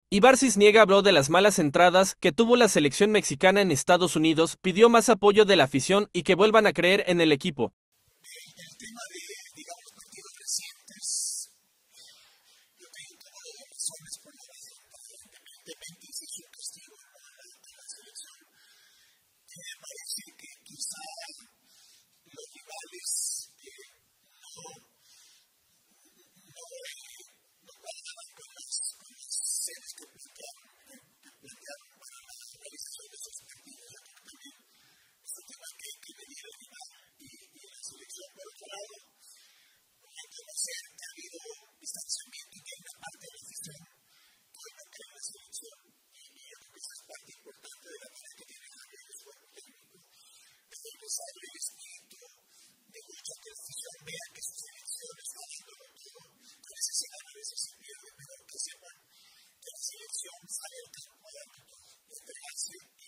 Ibar Cisniega habló de las malas entradas que tuvo la selección mexicana en Estados Unidos, pidió más apoyo de la afición y que vuelvan a creer en el equipo. El tema de, digamos, partidos recientes, yo tengo todas las razones por la razón, evidentemente ese es un castigo de la selección. Me parece que quizá los rivales no guardaban con las series que plantearon para la realización de esos partidos. Yo creo que también es un tema que hay que medir el rival y la selección. Por otro lado, reconocer que ha habido distanciamiento y que hay una parte de la afición que no cree en la selección. Y yo creo que esa es parte importante de la tarea que tiene que hacer el cuerpo técnico. Es necesario el espíritu de lucha que la afición vea que su selección está dándolo todo. A veces se gana, a veces se pierde, pero que sepan que la selección sale al campo a darlo todo, entregarse